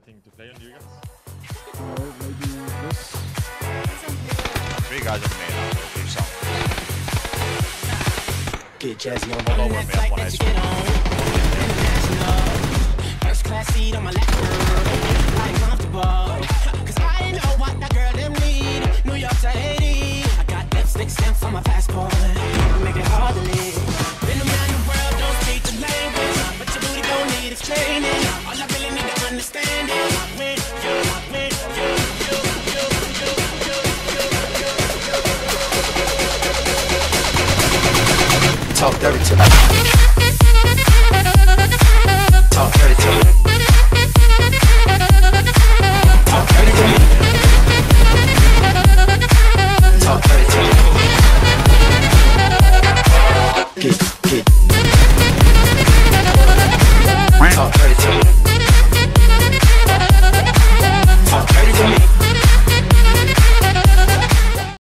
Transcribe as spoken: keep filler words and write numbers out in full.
anything to play on you guys? Or maybe this? Three guys in the main now, we'll do something. Get jazzy on All over me on one H P. First class seat on my lap, like comfortable. Cause I know what that girl them need. New York to Haiti. I got lipstick stamps on my passport. Make it hard to live. Been around the world, don't speak the language. But your booty don't need explaining. All I really need to understand is when you, when you, you, you, you, you, you, you, you, you. Talk dirty to me.